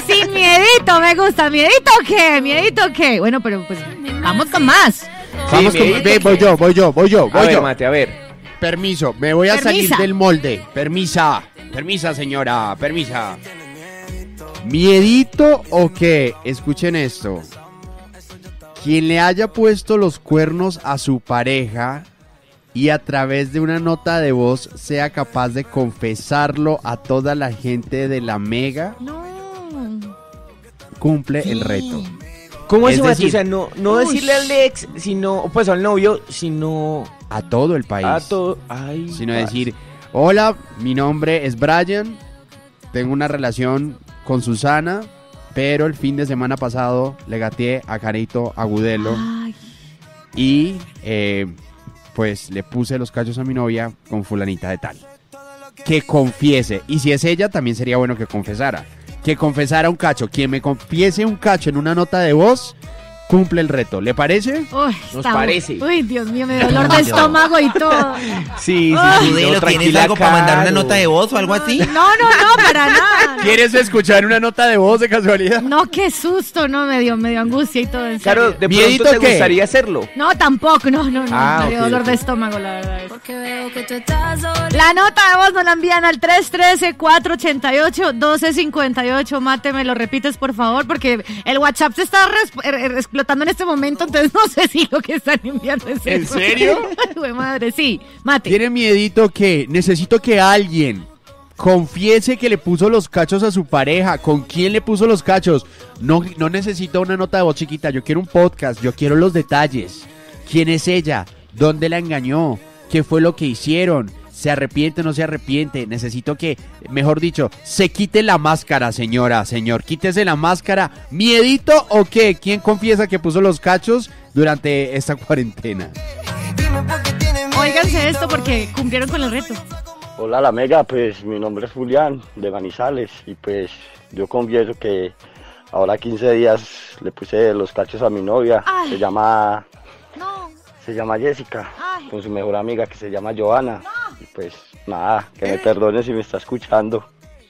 sin miedito, me gusta. ¿Miedito qué? ¿Miedito qué? Bueno, pero pues vamos con más. Vamos con... Voy yo. Mate, a ver. Permiso, me voy a salir del molde. Permisa, señora, permisa. ¿Miedito o qué? Escuchen esto. Quien le haya puesto los cuernos a su pareja y a través de una nota de voz sea capaz de confesarlo a toda la gente de la Mega, cumple el reto. ¿Cómo es decir, o sea, no decirle al ex, sino, pues al novio, sino a todo el país. Sino parce. decir, hola, mi nombre es Brian, tengo una relación con Susana, pero el fin de semana pasado le gateé a Carito Agudelo. Ay. Y pues le puse los cachos a mi novia con fulanita de tal. Que confiese, y si es ella también sería bueno que confesara. Que confesara un cacho. Quien me confiese un cacho en una nota de voz, cumple el reto. ¿Le parece? Uy, Nos parece. Uy, Dios mío, me dio dolor de estómago y todo. Sí. Agudelo, ¿tienes algo para mandar una nota de voz o algo así? No, para nada. ¿Quieres escuchar una nota de voz de casualidad? No, qué susto, no, me dio angustia y todo. En Claro, serio. de pronto te gustaría hacerlo. No, tampoco, no, me dio dolor de estómago, la verdad. La nota de voz nos la envían al 313-488-1258. Mate, me lo repites, por favor, porque el WhatsApp se está explotando en este momento, entonces no sé si lo que están enviando es ¿En eso. serio? Ay, madre, sí, Mate. ¿Tiene miedito que necesito que alguien confiese que le puso los cachos a su pareja? ¿Con quién le puso los cachos? No necesito una nota de voz chiquita, yo quiero un podcast, yo quiero los detalles. ¿Quién es ella? ¿Dónde la engañó? ¿Qué fue lo que hicieron? ¿Se arrepiente o no se arrepiente? Necesito que, mejor dicho, se quite la máscara, señora, señor. Quítese la máscara. ¿Miedito o qué? ¿Quién confiesa que puso los cachos durante esta cuarentena? Óiganse esto porque cumplieron con el reto. Hola la Mega, pues mi nombre es Julián de Manizales y pues yo confieso que ahora 15 días le puse los cachos a mi novia. Ay. Se llama Jessica, Ay. con su mejor amiga que se llama Joana. Y pues nada, que me perdone si me está escuchando.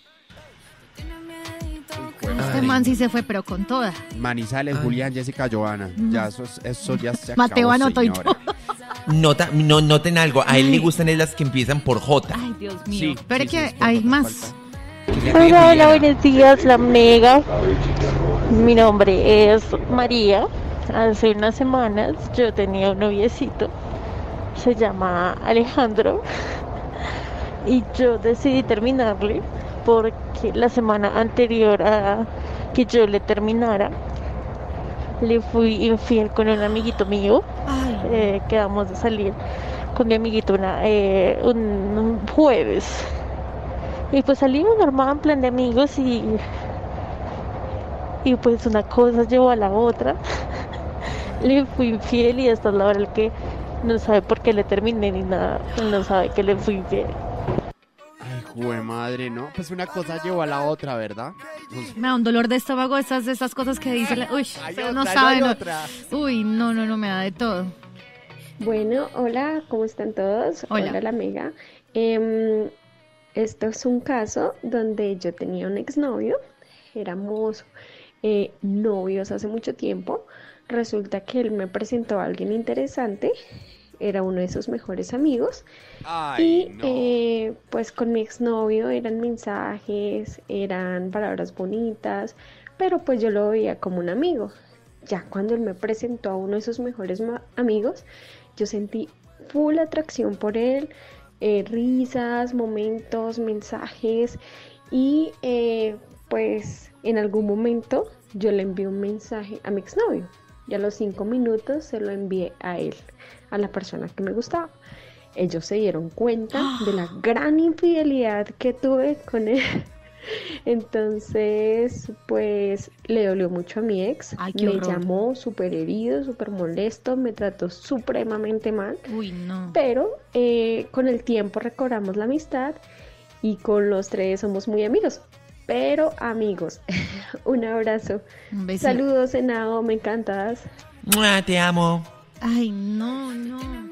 Este man sí se fue, pero con toda. Manizales, Julián, Jessica, Joana. Ya eso ya se acabó, Mateo anotó y señora. todo. Noten algo, a él le gustan es las que empiezan por J. Ay, Dios mío. Sí, Pero sí, que sí, hay falta. más. Hola, buenos días, la Mega. Mi nombre es María. Hace unas semanas yo tenía un noviecito, se llama Alejandro, y yo decidí terminarle porque la semana anterior a que yo le terminara, le fui infiel con un amiguito mío. Quedamos de salir con mi amiguito un jueves. Y pues salimos normal, en plan de amigos, y pues una cosa llevó a la otra. Le fui infiel y hasta la hora el que no sabe por qué le terminé ni nada, no sabe que le fui infiel. Ay, jue madre, ¿no? Pues una cosa llevó a la otra, ¿verdad? Me da un dolor de estómago esas cosas que dice. Uy, ustedes no saben. Uy, no, me da de todo. Bueno, hola, ¿cómo están todos? Hola la amiga. Esto es un caso donde yo tenía un exnovio, éramos novios hace mucho tiempo. Resulta que él me presentó a alguien interesante, era uno de sus mejores amigos. Ay, y pues con mi exnovio eran mensajes, eran palabras bonitas, pero pues yo lo veía como un amigo. Ya cuando él me presentó a uno de sus mejores amigos, yo sentí full atracción por él, risas, momentos, mensajes, y pues en algún momento yo le envié un mensaje a mi exnovio. Y a los 5 minutos se lo envié a él, a la persona que me gustaba. Ellos se dieron cuenta de la gran infidelidad que tuve con él. Entonces, pues, le dolió mucho a mi ex. Ay, qué me horror. llamó súper herido, súper molesto, me trató supremamente mal. Uy, no. Pero con el tiempo recobramos la amistad y con los tres somos muy amigos. Pero amigos, un abrazo. Un besito. Saludos, Henao, me encantas. Te amo. Ay, no.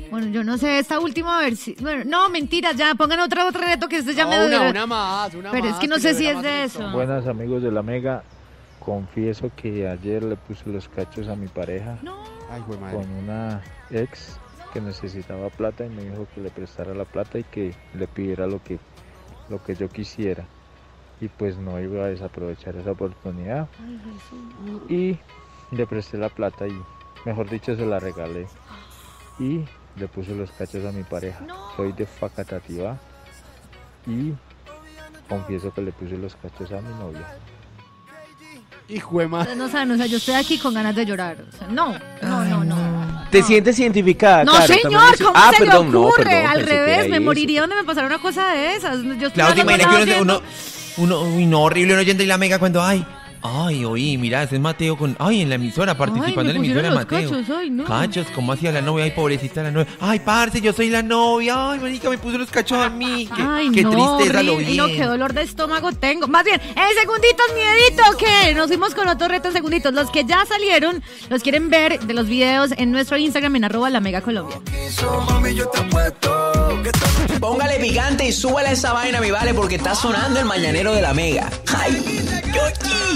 Bueno, yo no sé, esta última versión. Bueno, no, mentira, ya, pongan otro reto que este ya me una más, Pero es que no sé si es de eso. Buenas amigos de la Mega, confieso que ayer le puse los cachos a mi pareja Ay, güey, madre. con una ex que necesitaba plata y me dijo que le prestara la plata y que le pidiera lo que yo quisiera. Y pues no iba a desaprovechar esa oportunidad. Y le presté la plata y, mejor dicho, se la regalé. Y le puse los cachos a mi pareja. Soy de Facatativá y confieso que le puse los cachos a mi novia. Hijo de madre. Ustedes no saben, o sea, yo estoy aquí con ganas de llorar. O sea, no. ¿Te sientes identificada? No, Caro? señor, ¿cómo se perdón, le no, ocurre? perdón, Al pensé que revés, era me eso. moriría donde me pasara una cosa de esas. Yo estoy Claro, te hablando imaginas que haciendo- uy, no, horrible, uno oyendo y la Mega cuando, oí, mira, ese es Mateo en la emisora, participando en la me pusieron emisora, los Mateo. cachos, ay, no. Cachos, ¿cómo hacía la novia? Ay, pobrecita la novia. Ay, parce, yo soy la novia. Ay, marica, me puso los cachos a mí. Qué no, tristeza, lo horrible. vi. No, qué dolor de estómago tengo. Más bien, en segunditos, miedito, ¿qué? Nos fuimos con otro reto en segunditos. Los que ya salieron, los quieren ver de los videos en nuestro Instagram en @LaMegaColombia. Póngale picante y súbale esa vaina, mi vale, porque está sonando el mañanero de la Mega. ¡Ay, Yuki!